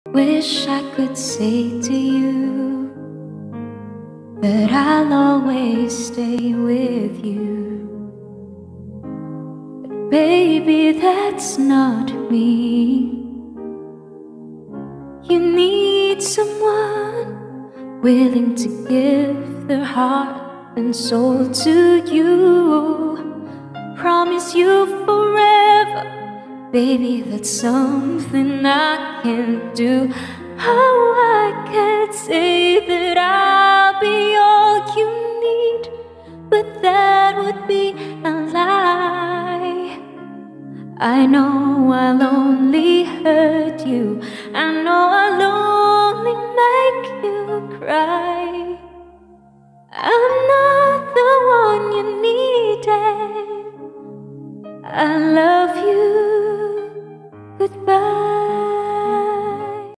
Wish I could say to you that I'll always stay with you, but baby, that's not me. You need someone willing to give their heart and soul to you. Promise you forever, baby, that's something I can't do. Oh, I can't say that I'll be all you need, but that would be a lie. I know I'll only hurt you, I know I'll only make you cry. I'm not the one you needed. I love